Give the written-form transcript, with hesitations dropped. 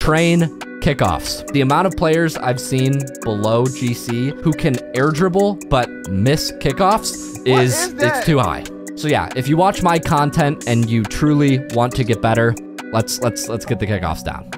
train kickoffs. The amount of players I've seen below GC who can air dribble but miss kickoffs it's too high. So yeah, if you watch my content and you truly want to get better, let's get the kickoffs down.